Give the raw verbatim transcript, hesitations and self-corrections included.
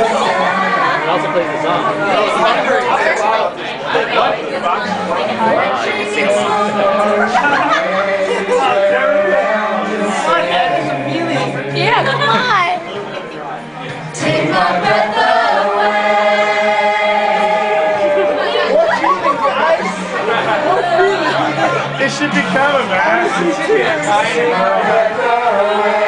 It also plays the song. Sing along. Yeah, come on. Take my breath away. What feeling, guys? What feeling? It should be coming, man. Take my breath away.